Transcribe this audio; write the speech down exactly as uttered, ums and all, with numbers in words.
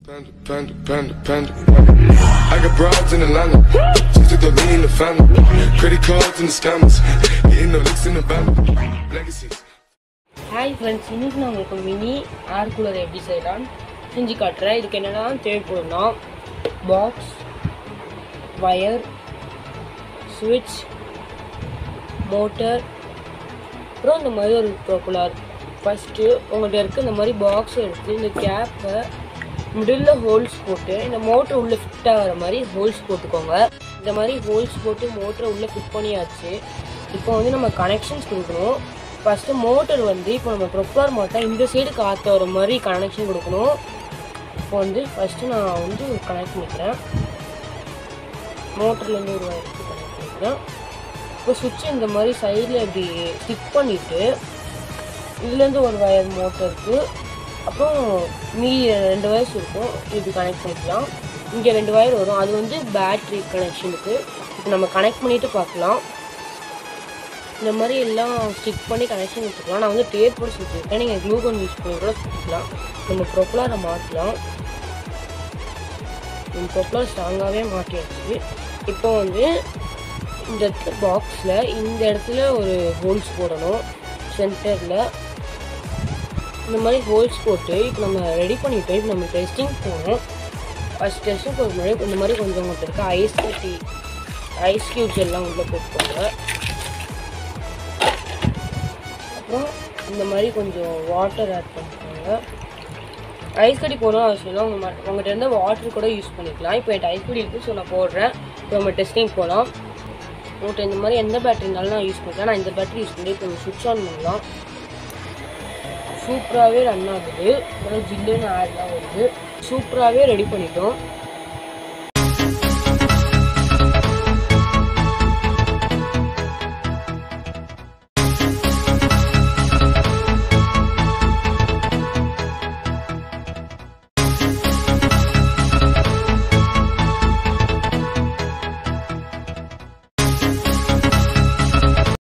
Panda, panda, panda, panda. I got broads in Atlanta. Just to throw me in the family. Credit cards and the scammers. Getting no licks in the band. Legacies. Hi friends, இன்னைக்கு நான் உங்களுக்கு mini air cooler எப்படி செய்யலாம் செஞ்சு காட்டுறேன். இதுக்கு என்னென்னா தேவைப்படும்னா பாக்ஸ், வயர், ஸ்விட்ச், மோட்டர், அப்புறம் இந்த மாதிரி ஒரு ப்ரோக்குலர். ஃபஸ்ட்டு உங்கள்கிட்ட இருக்க இந்த மாதிரி பாக்ஸ் எடுத்து இந்த கேப்பை மிடில் ஹோல்ஸ் போட்டு இந்த மோட்டர் உள்ளே ஃபிட் ஆகிற மாதிரி ஹோல்ஸ் போட்டுக்கோங்க. இந்த மாதிரி ஹோல்ஸ் போட்டு மோட்டரை உள்ளே ஃபிட் பண்ணியாச்சு. இப்போ வந்து நம்ம கனெக்ஷன்ஸ் கொடுக்கணும். ஃபஸ்ட்டு மோட்டர் வந்து இப்போ நம்ம ப்ரொப்பலர் மோட்டர் இந்த சைடு காற்று வர மாதிரி கனெக்ஷன் கொடுக்கணும். இப்போ வந்து ஃபஸ்ட்டு நான் வந்து கனெக்ட் பண்ணிக்கிறேன். மோட்டர்லேருந்து ஒரு வயருக்கு கனெக்ட் பண்ணிக்கிறேன். இப்போ சுவிட்ச் இந்த மாதிரி சைடில் இப்படி ஸ்டிக் பண்ணிவிட்டு இதுலேருந்து ஒரு வயர் மோட்டருக்கு, அப்புறம் மீதி ரெண்டு வயர்ஸ் இருக்கும், இது கனெக்ட் பண்ணிக்கலாம். இங்கே ரெண்டு வயர் வரும், அது வந்து பேட்ரி கனெக்ஷனுக்கு. இப்போ நம்ம கனெக்ட் பண்ணிவிட்டு பார்க்கலாம். இந்த மாதிரி எல்லாம் ஸ்டிக் பண்ணி கனெக்ஷன் வச்சுக்கலாம். நான் வந்து டேப் போட்டு சுற்றிருக்கேன், நீங்கள் க்ளூகன் யூஸ் பண்ணி கூட சுற்றிக்கலாம். நம்ம ப்ரொப்பலரை மாற்றலாம். நம்ம ப்ரொப்பலர் ஸ்ட்ராங்காகவே மாட்டியாச்சு. இப்போ வந்து இந்த இடத்துல பாக்ஸில் இந்த இடத்துல ஒரு ஹோல்ஸ் போடணும் சென்டரில். இந்த மாதிரி ஹோல்ஸ் போட்டு இப்போ நம்ம ரெடி பண்ணிவிட்டோம். இப்போ நம்ம டெஸ்டிங் போகணும். ஃபஸ்ட் டெஸ்டிங் போகிற முன்னாடி இந்த மாதிரி கொஞ்சம் மட்டும் இருக்க ஐஸ் கட்டி ஐஸ் க்யூப்ஸ் எல்லாம் உள்ளே போட்டுக்கோங்க. அப்புறம் இந்த மாதிரி கொஞ்சம் வாட்டர் ஆட் பண்ணிக்கோங்க. ஐஸ் கட்டி போடணும் அவசியம் இல்லை, உங்கள் உங்கள்கிட்ட இருந்தால் வாட்டர் கூட யூஸ் பண்ணிக்கலாம். இப்போ என்கிட்ட ஐஸ் கட்டி இருக்குது, ஸோ நான் போடுறேன். இப்போ நம்ம டெஸ்டிங் போகலாம். உங்கள்கிட்ட இந்த மாதிரி எந்த பேட்டரி இருந்தாலும் நான் யூஸ் பண்ணிக்கலாம். நான் இந்த பேட்டரி யூஸ் பண்ணி இப்போ சுவிட்ச் ஆன் பண்ணலாம். சூப்பராகவே ரன் ஆகுது. அப்புறம் ஜில்லுன்னு ஆட்லாம் வருது. சூப்பராகவே ரெடி பண்ணிட்டோம்.